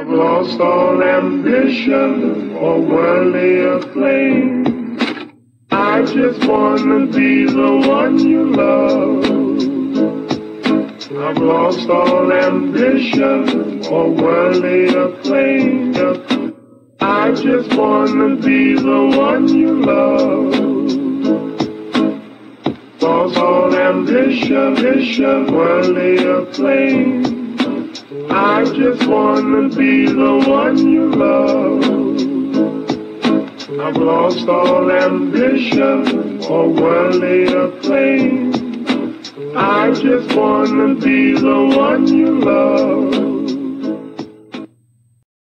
I've lost all ambition or worldly acclaim. I just wanna be the one you love. I've lost all ambition or worldly acclaim. I just wanna be the one you love. Lost all ambition, worldly acclaim. I just wanna be the one you love. I've lost all ambition or worldly acclaim. I just wanna be the one you love.